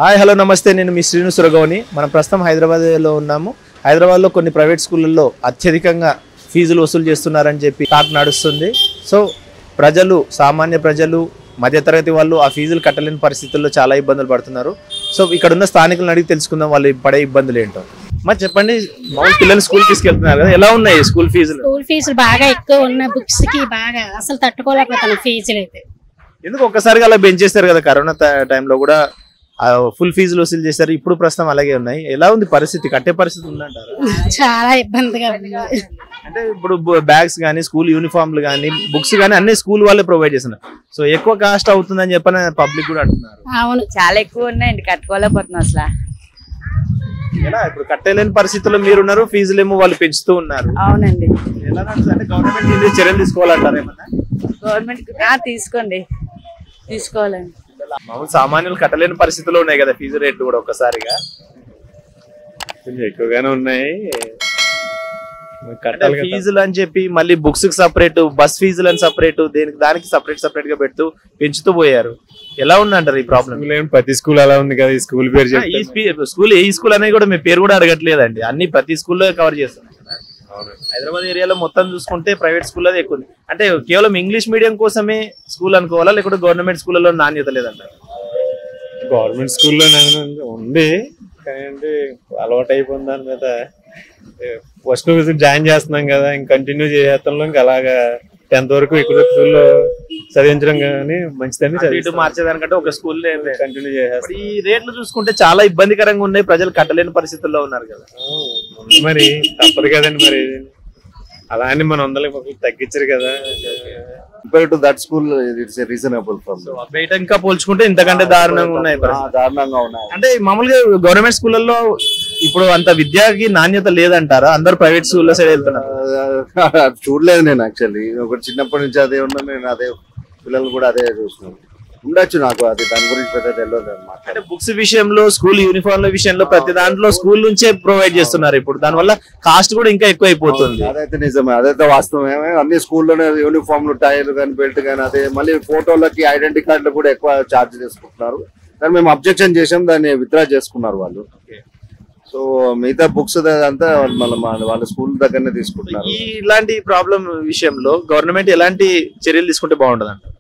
Hi hello నమస్తే, నేను మీ శ్రీను సురగౌని. మనం ప్రస్తుతం హైదరాబాద్లో ఉన్నాము. హైదరాబాద్లో కొన్ని ప్రైవేట్ స్కూళ్ళల్లో అత్యధికంగా ఫీజులు వసూలు చేస్తున్నారని చెప్పి టాక్ నడుస్తుంది. సో ప్రజలు, సామాన్య ప్రజలు, మధ్యతరగతి వాళ్ళు ఆ ఫీజులు కట్టలేని పరిస్థితుల్లో చాలా ఇబ్బందులు పడుతున్నారు. సో ఇక్కడ ఉన్న స్థానికులను అడిగి తెలుసుకుందాం వాళ్ళు పడే ఇబ్బందులు ఏంటో. మరి చెప్పండి, మామూలు పిల్లలు స్కూల్ తీసుకెళ్తున్నారు కదా, ఎలా ఉన్నాయి స్కూల్ ఫీజులు? స్కూల్ ఫీజులు బాగా ఎక్కువ ఉన్న బుక్స్ కి బాగా అసలు తట్టుకోలేకపోతాను ఫీజులు అయితే. ఎందుకు ఒక్కసారిగా అలా పెంచేస్తారు కదా, కరోనా టైంలో కూడా ఫుల్ ఫీజులు వసూలు చేశారు. ఇప్పుడు ప్రస్తుతం అలాగే ఉన్నాయి. ఎలా ఉంది పరిస్థితి? కట్టే పరిస్థితి ఉందంటారు? చాలా ఇబ్బందిగా ఉంది. అంటే ఇప్పుడు బ్యాగ్స్ కానీ, స్కూల్ యూనిఫామ్లు కానీ, బుక్స్ కానీ అన్ని స్కూల్ వాళ్ళే ప్రొవైడ్ చేస్తున్నారు. సో ఎక్కువ కాస్ట్ అవుతుందని చెప్పని పబ్లిక్ కూడా అంటున్నారు. అవును, చాలా ఎక్కువ ఉన్నాయండి, కట్టుకోలేకపోతున్నాం అసలు. ఎలా ఇప్పుడు కట్టలేని పరిస్థితుల్లో మీరున్నారు, ఫీజులు ఏమో వాళ్ళు పెంచుతూ ఉన్నారు. అవునండి, ఎలా నడుస్తుంది? అంటే గవర్నమెంట్ చర్యలు తీసుకోవాలంటారు ఏమన్నా? గవర్నమెంట్ తీసుకోవాలండి. మామూలు సామాన్యులు కట్టలేని పరిస్థితుల్లో ఉన్నాయి కదా ఫీజు రేట్లు కూడా ఒక్కసారిగా కొంచెం ఎక్కువగానే ఉన్నాయి. ఫీజులు అని చెప్పి మళ్ళీ బుక్స్ కి సపరేట్, బస్ ఫీజులు అని సపరేట్, దానికి సపరేట్ గా పెడుతూ పెంచుతూ పోయారు. ఎలా ఉందంటారు ఈ ప్రాబ్లం? ప్రతి స్కూల్ అలా ఉంది కదా, ఈ స్కూల్ పేరు స్కూల్ ఏ స్కూల్ అనేది కూడా మీ పేరు కూడా అడగట్లేదండి. అన్ని ప్రతి స్కూల్లో కవర్ చేస్తున్నారు. హైదరాబాద్ ఏరియాలో మొత్తం చూసుకుంటే ప్రైవేట్ స్కూల్ అది ఎక్కువ ఉంది. అంటే కేవలం ఇంగ్లీష్ మీడియం కోసమే స్కూల్ అనుకోవాలా, లేకపోతే గవర్నమెంట్ స్కూల్లో నాణ్యత లేదంటారు? గవర్నమెంట్ స్కూల్లో ఉంది కానీ అంటే అలవాటు అయిపోయింది దాని మీద. ఫస్ట్ జాయిన్ చేస్తున్నాం కదా, ఇంక కంటిన్యూ చేసేస్తాం. ఇంకా అలాగా 10th వరకు ఇక్కడ స్కూల్లో చదివించడం కానీ మంచిదని ఇటు మార్చేదానికంటే ఒక స్కూల్ కంటిన్యూ చేసేస్తాం. ఈ రేట్లు చూసుకుంటే చాలా ఇబ్బందికరంగా ఉన్నాయి. ప్రజలు కట్టలేని పరిస్థితుల్లో ఉన్నారు కదా. మరి తప్పదు కదండి, మరి అలా అని మన 100 తగ్గించరు కదా. Compared to that school, it's a reasonable from them. బయట ఇంకా పోల్చుకుంటే ఇంతకంటే దారుణంగా ఉన్నాయి. దారుణంగా ఉన్నాయి. అంటే మామూలుగా గవర్నమెంట్ స్కూళ్ళల్లో ఇప్పుడు అంత విద్యకి నాణ్యత లేదంటారా? అందరు ప్రైవేట్ స్కూల్లో సైడ్ వెళ్తున్నారు. చూడలేదు నేను యాక్చువల్లీ. ఒకటి చిన్నప్పటి నుంచి అదే ఉన్నా, నేను అదే పిల్లలు కూడా అదే చూస్తున్నాను. ఉండొచ్చు, నాకు అది దాని గురించి పెద్ద తెలియదు అన్నమాట. అంటే బుక్స్ విషయంలో, స్కూల్ యూనిఫామ్ల విషయంలో ప్రతి దాంట్లో స్కూల్ నుంచే ప్రొవైడ్ చేస్తున్నారు. ఇప్పుడు దానివల్ల కాస్ట్ కూడా ఇంకా ఎక్కువ అయిపోతుంది. అదైతే నిజమే, అదైతే వాస్తవమే. అన్ని స్కూల్లోనే యూనిఫామ్లు, టైర్లు కానీ, బెల్ట్ కానీ, అదే మళ్ళీ ఫోటోలకి ఐడెంటిటీ కార్డులు కూడా ఎక్కువ ఛార్జ్ చేసుకుంటున్నారు. కానీ మేము అబ్జెక్షన్ చేసాం, దాన్ని విత్డ్రా చేసుకున్నారు వాళ్ళు. సో మిగతా బుక్స్ అంతా వాళ్ళ స్కూల్ దగ్గరనే తీసుకుంటున్నారు. ఇలాంటి ప్రాబ్లం విషయంలో గవర్నమెంట్ ఎలాంటి చర్యలు తీసుకుంటే బాగుంటుంది అంటారు?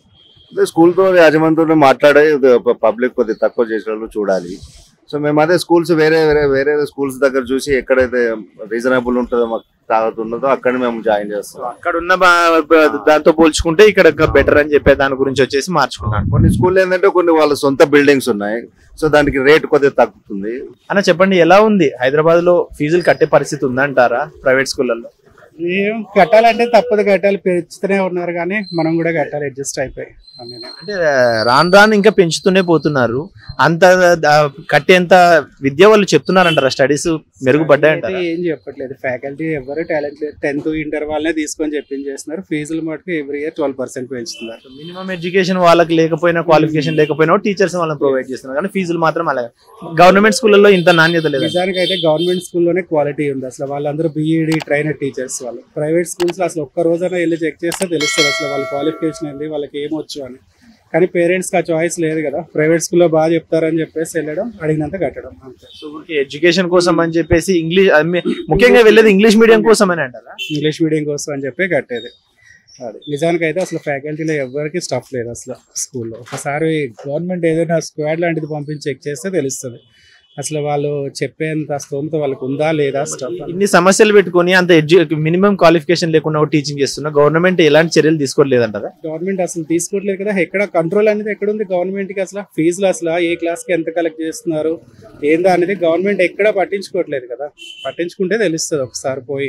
స్కూల్తో యాజమాన్యంతో మాట్లాడే పబ్లిక్ కొద్దిగా తక్కువ చేసేవాళ్ళు చూడాలి. సో మేము అదే స్కూల్స్ వేరే స్కూల్స్ దగ్గర చూసి ఎక్కడైతే రీజనబుల్ ఉంటుందో, మాకు తాగుతున్నదో అక్కడ మేము జాయిన్ చేస్తాం. అక్కడ ఉన్న దాంతో పోల్చుకుంటే ఇక్కడ బెటర్ అని చెప్పే దాని గురించి వచ్చేసి మార్చుకున్నాను. కొన్ని స్కూల్ ఏంటంటే కొన్ని వాళ్ళ సొంత బిల్డింగ్స్ ఉన్నాయి, సో దానికి రేట్ కొద్దిగా తగ్గుతుంది. అన్న చెప్పండి, ఎలా ఉంది హైదరాబాద్ లో? ఫీజులు కట్టే పరిస్థితి ఉందంటారా ప్రైవేట్ స్కూళ్ళల్లో? ఏం కట్టాలంటే తప్పదు, కట్టాలి, పెంచుతూనే ఉన్నారు కానీ మనం కూడా కట్టాలి, అడ్జస్ట్ అయిపోయి. అంటే రాను ఇంకా పెంచుతూనే పోతున్నారు. అంత కట్టేంత విద్య వాళ్ళు చెప్తున్నారంటారా? స్టడీస్ మెరుగుపడ్డాయంటారా? ఏం చెప్పట్లేదు ఫ్యాకల్టీ, ఎవరు టాలెంట్ లేదు. 10th ఇంటర్ వాళ్ళనే తీసుకొని చెప్పించేస్తున్నారు. ఫీజులు మటుకు ఎవ్రీ ఇయర్ 12% పెంచుతున్నారు. మినిమం ఎడ్యుకేషన్ వాళ్ళకి లేకపోయినా, క్వాలిఫికేషన్ లేకపోయినా టీచర్స్ వాళ్ళని ప్రొవైడ్ చేస్తున్నారు, కానీ ఫీజులు మాత్రం అలాగే. గవర్నమెంట్ స్కూళ్ళలో ఇంత నాణ్యత లేదు. నిజానికి అయితే గవర్నమెంట్ స్కూల్లోనే క్వాలిటీ ఉంది. అసలు వాళ్ళందరూ బీఈడి ట్రైనర్ టీచర్స్. వాళ్ళు ప్రైవేట్ స్కూల్స్ లో అసలు ఒక్క రోజైనా వెళ్ళి చెక్ చేస్తే తెలుస్తుంది అసలు వాళ్ళ క్వాలిఫికేషన్ ఏంటి, వాళ్ళకి ఏమొచ్చు అని. కానీ పేరెంట్స్ కి ఆ చాయిస్ లేదు కదా. ప్రైవేట్ స్కూల్లో బాగా చెప్తారని చెప్పేసి వెళ్ళడం, అడిగినంత కట్టడం అంతే. సో ఎడ్యుకేషన్ కోసం అని చెప్పేసి ఇంగ్లీష్, ముఖ్యంగా వెళ్ళేది ఇంగ్లీష్ మీడియం కోసం అని అంటారా? ఇంగ్లీష్ మీడియం కోసం అని చెప్పి కట్టేది. అది నిజానికి అయితే అసలు ఫ్యాకల్టీలో ఎవరికి స్టఫ్ లేదు అసలు స్కూల్లో. ఒకసారి గవర్నమెంట్ ఏదైనా స్క్వాడ్ లాంటిది పంపించి చెక్ చేస్తే తెలుస్తుంది అసలు వాళ్ళు చెప్పేంత స్తోమత వాళ్ళకి ఉందా లేదా. స్టఫ్ ఇన్ని సమస్యలు పెట్టుకుని అంత మినిమం క్వాలిఫికేషన్ లేకుండా టీచింగ్ చేస్తున్నా గవర్నమెంట్ ఎలాంటి చర్యలు తీసుకోవట్లేదంటారా? గవర్నమెంట్ అసలు తీసుకోవట్లేదు కదా. ఎక్కడ కంట్రోల్ అనేది ఎక్కడ ఉంది గవర్నమెంట్ కి? అసలు ఫీజులు అసలు ఏ క్లాస్ కి ఎంత కలెక్ట్ చేస్తున్నారు ఏందా అనేది గవర్నమెంట్ ఎక్కడ పట్టించుకోవట్లేదు కదా. పట్టించుకుంటే తెలుస్తుంది ఒకసారి పోయి.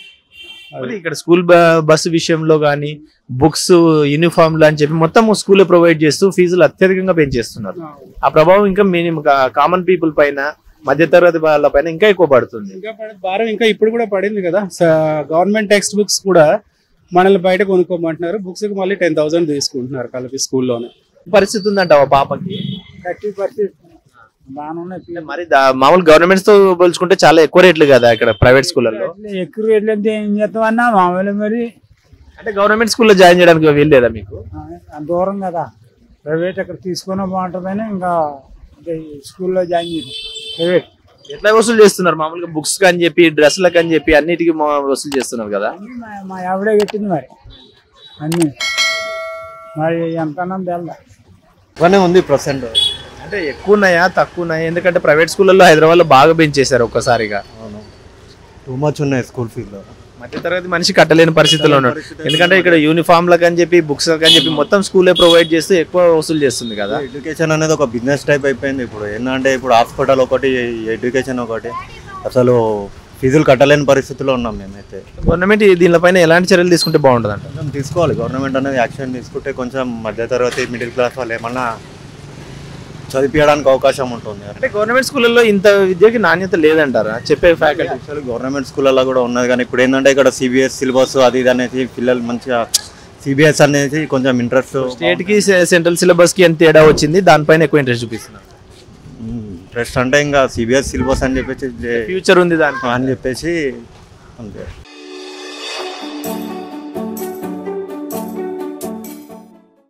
ఇక్కడ స్కూల్ బస్సు విషయంలో కానీ, బుక్స్, యూనిఫామ్లు అని చెప్పి మొత్తం స్కూల్లో ప్రొవైడ్ చేస్తూ ఫీజులు అత్యధికంగా పెంచేస్తున్నారు. ఆ ప్రభావం ఇంకా కామన్ పీపుల్ పైన, మధ్యతరగతి వాళ్ళ పైన ఇంకా ఎక్కువ పడుతుంది. ఇంకా భారం ఇంకా ఇప్పుడు కూడా పడింది కదా. గవర్నమెంట్ టెక్స్ట్ బుక్స్ కూడా మనల్ని బయట కొనుక్కోమంటున్నారు. బుక్స్ కి మళ్ళీ 10,000 తీసుకుంటున్నారు కలిపి స్కూల్లోనే. పరిస్థితి ఉందంట పాపకి? 30% మరి మామూలు గవర్నమెంట్స్ తో పోల్చుకుంటే చాలా ఎక్కువ రేట్లు కదా ఇక్కడ ప్రైవేట్ స్కూళ్ళలో. ఎక్కువ రేట్లు అంటే ఏం చేస్తామన్నా మామూలు. మరి అంటే గవర్నమెంట్ స్కూల్లో జాయిన్ చేయడానికి వెళ్ళలేదా మీకు? దూరం కదా, ప్రైవేట్ అక్కడ తీసుకున్న బాగుంటుందని ఇంకా స్కూల్లో జాయిన్ చేసి ప్రైవేట్ ఎట్లా వసూలు చేస్తున్నారు మామూలుగా బుక్స్ అని చెప్పి డ్రెస్లకు అని చెప్పి అన్నిటికీ వసూలు చేస్తున్నారు కదా. అన్నీ మా ఆవిడే పెట్టింది మరి అన్నీ మరి ఎంత తెల్దా బాగానే ఉంది ప్రజెంట్. అంటే ఎక్కువ ఉన్నాయా తక్కువ ఉన్నాయా? ఎందుకంటే ప్రైవేట్ స్కూళ్ళల్లో హైదరాబాద్లో బాగా పెంచేశారు ఒక్కసారిగా. అవును, టూ మచ్ ఉన్నాయి స్కూల్ ఫీజులో. మధ్యతరగతి మనిషి కట్టలేని పరిస్థితుల్లో ఉన్నాడు. ఎందుకంటే ఇక్కడ యూనిఫామ్లకు అని చెప్పి బుక్స్ అని చెప్పి మొత్తం స్కూలే ప్రొవైడ్ చేస్తూ ఎక్కువ వసూలు చేస్తుంది కదా. ఎడ్యుకేషన్ అనేది ఒక బిజినెస్ టైప్ అయిపోయింది ఇప్పుడు. ఏంటంటే ఇప్పుడు హాస్పిటల్ ఒకటి, ఎడ్యుకేషన్ ఒకటి, అసలు ఫీజులు కట్టలేని పరిస్థితిలో ఉన్నాం మేమైతే. గవర్నమెంట్ దీనిపైన ఎలాంటి చర్యలు తీసుకుంటే బాగుంటుంది అంటే? కొంచెం తీసుకోవాలి గవర్నమెంట్ అనేది యాక్షన్ తీసుకుంటే కొంచెం మధ్యతరగతి మిడిల్ క్లాస్ వాళ్ళు ఏమన్నా చదివించడానికి అవకాశం ఉంటుంది. అంటే గవర్నమెంట్ స్కూళ్ళల్లో ఇంత విద్యకి నాణ్యత లేదంటారా చెప్పే ఫ్యాకల్టీ? యాక్చువల్లీ గవర్నమెంట్ స్కూళ్ళల్లో కూడా ఉన్నది, కానీ ఇప్పుడు ఏంటంటే ఇక్కడ సిబిఎస్ సిలబస్ అది ఇది అనేది పిల్లలు మంచిగా సిబిఎస్ అనేది కొంచెం ఇంట్రెస్ట్. స్టేట్కి సెంట్రల్ సిలబస్కి ఎంత తేడా వచ్చింది, దానిపైన ఎక్కువ ఇంట్రెస్ట్ చూపిస్తున్నారు. ఇంట్రెస్ట్ అంటే ఇంకా సిబిఎస్ సిలబస్ అని చెప్పేసి ఫ్యూచర్ ఉంది దానికి అని చెప్పేసి అంతే.